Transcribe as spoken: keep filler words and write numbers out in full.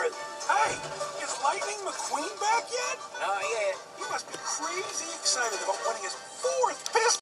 good. Hey, is Lightning McQueen back yet? Not yet. He must be crazy excited about winning his fourth pistol.